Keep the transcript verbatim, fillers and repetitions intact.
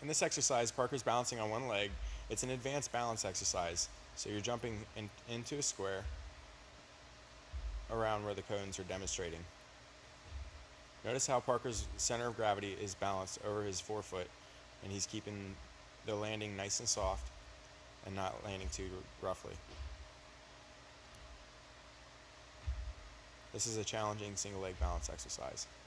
In this exercise, Parker's balancing on one leg. It's an advanced balance exercise, so you're jumping in, into a square around where the cones are demonstrating. Notice how Parker's center of gravity is balanced over his forefoot, and he's keeping the landing nice and soft and not landing too roughly. This is a challenging single leg balance exercise.